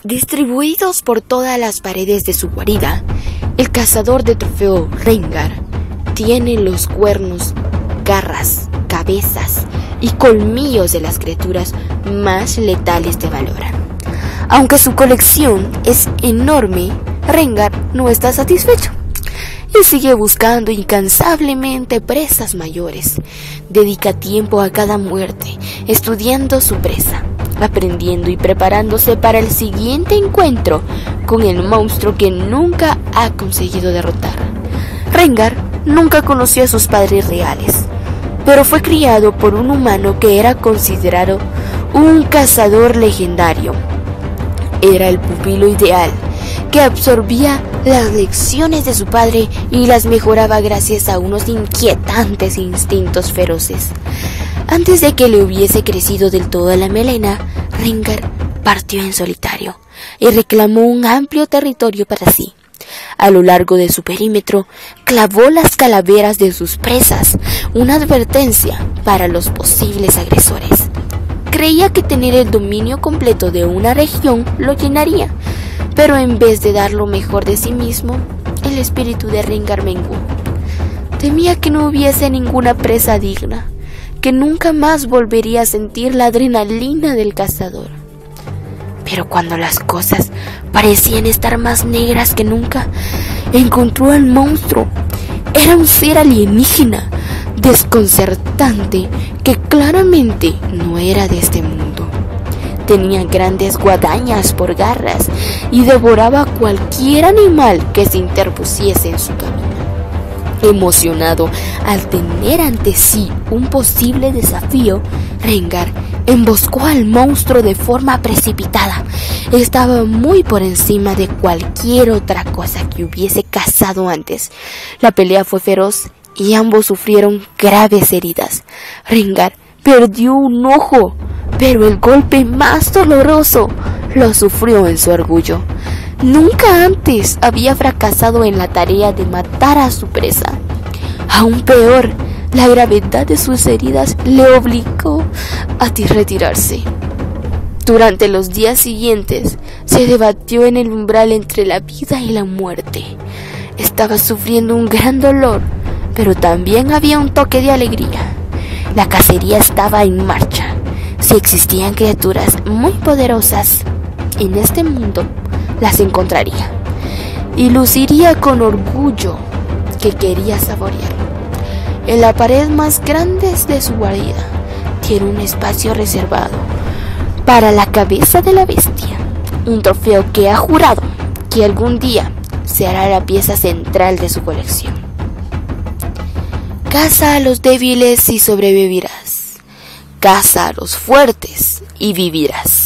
Distribuidos por todas las paredes de su guarida, el cazador de trofeo Rengar tiene los cuernos, garras, cabezas y colmillos de las criaturas más letales de Valoran. Aunque su colección es enorme, Rengar no está satisfecho y sigue buscando incansablemente presas mayores. Dedica tiempo a cada muerte, estudiando su presa, aprendiendo y preparándose para el siguiente encuentro con el monstruo que nunca ha conseguido derrotar. Rengar nunca conoció a sus padres reales, pero fue criado por un humano que era considerado un cazador legendario. Era el pupilo ideal, que absorbía las lecciones de su padre y las mejoraba gracias a unos inquietantes instintos feroces. Antes de que le hubiese crecido del todo la melena, Rengar partió en solitario y reclamó un amplio territorio para sí. A lo largo de su perímetro, clavó las calaveras de sus presas, una advertencia para los posibles agresores. Creía que tener el dominio completo de una región lo llenaría, pero en vez de dar lo mejor de sí mismo, el espíritu de Rengar menguó. Temía que no hubiese ninguna presa digna, que nunca más volvería a sentir la adrenalina del cazador. Pero cuando las cosas parecían estar más negras que nunca, encontró al monstruo. Era un ser alienígena, desconcertante, que claramente no era de este mundo. Tenía grandes guadañas por garras y devoraba cualquier animal que se interpusiese en su camino. Emocionado al tener ante sí un posible desafío, Rengar emboscó al monstruo de forma precipitada. Estaba muy por encima de cualquier otra cosa que hubiese cazado antes. La pelea fue feroz y ambos sufrieron graves heridas. Rengar perdió un ojo, pero el golpe más doloroso lo sufrió en su orgullo. Nunca antes había fracasado en la tarea de matar a su presa. Aún peor, la gravedad de sus heridas le obligó a retirarse. Durante los días siguientes, se debatió en el umbral entre la vida y la muerte. Estaba sufriendo un gran dolor, pero también había un toque de alegría. La cacería estaba en marcha. Si existían criaturas muy poderosas en este mundo, las encontraría y luciría con orgullo que quería saborear. En la pared más grande de su guarida tiene un espacio reservado para la cabeza de la bestia, un trofeo que ha jurado que algún día será la pieza central de su colección. Caza a los débiles y sobrevivirás. Caza a los fuertes y vivirás.